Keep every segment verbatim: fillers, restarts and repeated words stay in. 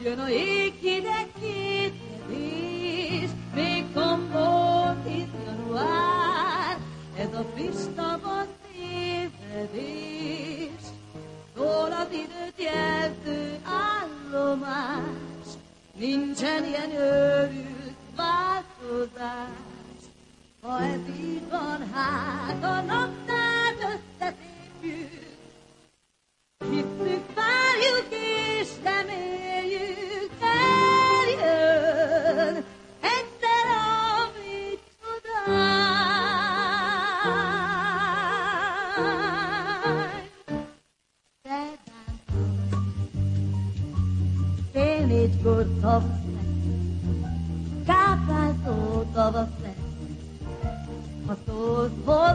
Jön a jéghideg kétkedés, még tombol itt január, ez a friss tavasz tévedés, szól az időt jelző állomás, nincsen ilyen őrült változás. Ha ez így van, hát a naptár összetépjük, hisszük, várjuk és reméljük, eljön egyszer, amit csodály. Szerdán fél négykor tavasz lesz, káprázó tavasz lesz. Ha szólsz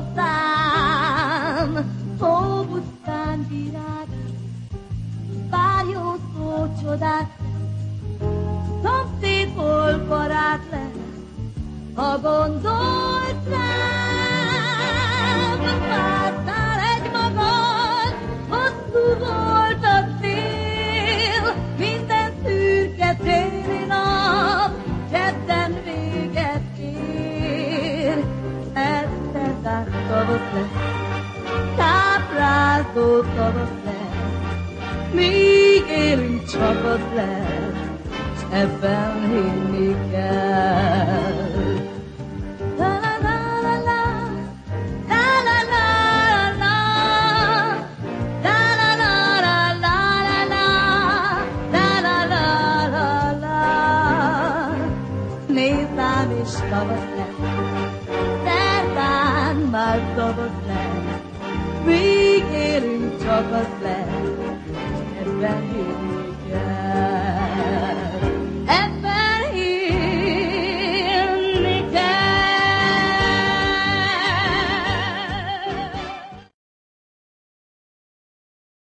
hozzám, hóbuszkán virág, pár jó szó csodát lesz, szomszédból barát lesz, ha gondolsz rám. Vártál egy magad, hosszú volt a szél, minden szürke téli nap, kedden véget ér. Szerdán tavasz lesz, káprázó tavasz lesz, míg élünk csak az lesz, s ebben hinni kell. La la la la la, la la la la, la la la la la la, la la la la la. Nézd rám és tavasz lesz, szerdán már tavasz lesz, míg élünk csak az lesz, ebben hinni.